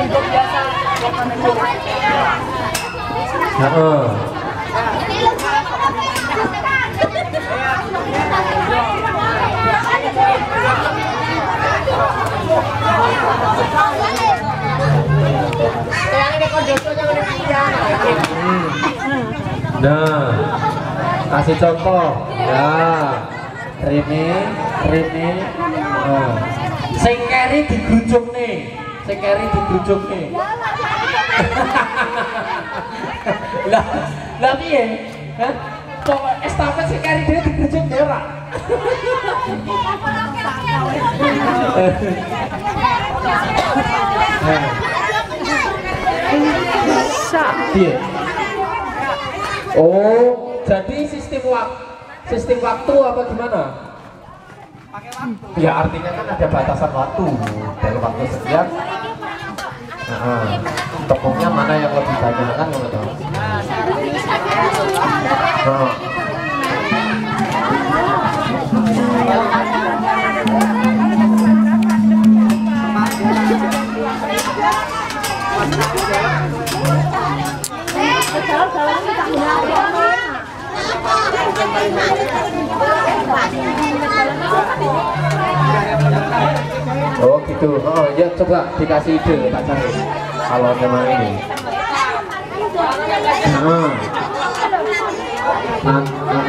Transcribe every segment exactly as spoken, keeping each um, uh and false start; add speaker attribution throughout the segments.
Speaker 1: Heeh. Nah, kasih contoh ya. Rene, Rene, nah. Sing keri digrujuk nih, sing keri digrujuk nih. Lah, lah piye? Hah? Kok estafet sing keri dhewe digrujuk dhewe ora? Piye? Oh, jadi sistem waktu, sistem waktu apa gimana?
Speaker 2: Pakai waktu.
Speaker 1: Ya artinya kan ada batasan waktu dalam waktu sekian. Nah, tepungnya mana yang lebih banyak kan nggak tahu. Nah. Oh gitu. Oh ya coba dikasih ide Pak Cari. Kalau memang ini. Nah. Nah.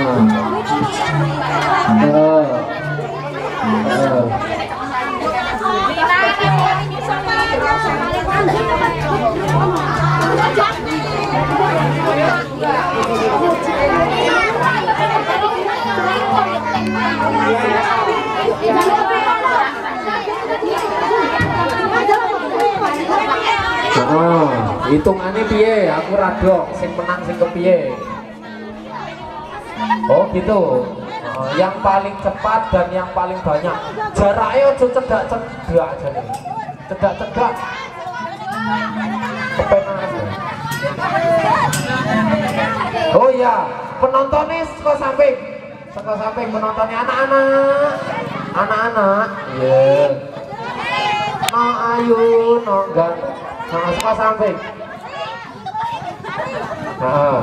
Speaker 1: Oh. Oh. Oh, hitungannya piye? Aku radok, sing menang sing kepiye? Oh gitu. Oh, yang paling cepat dan yang paling banyak. Jaraknya ojo cedak-cedak aja nih. Cedak-cedak. Kepenak aja. Oh iya, penontonnya suka samping. Suka samping penontonnya anak-anak. Anak-anak. Iya. Yeah. No ayu, no enggak. Nah, suka samping. Nah.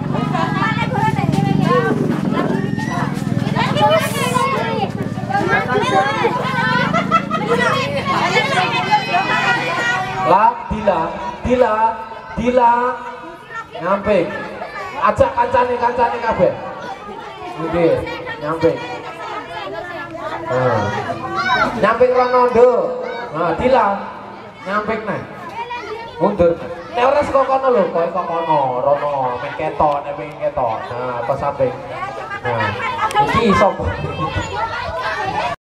Speaker 1: Lah, Dila, Dila, Dila, nyamping. Ajak kancane kancane kabeh. Nggih, nyamping. Nah. Nyamping Ronaldo. Nah, Dila, nyamping nih. Mundur. Nek ora saka kono lho, kowe kok kono, rono, mek ketok, nek pengen ketok. Nah, pas samping. Nah, iki sapa?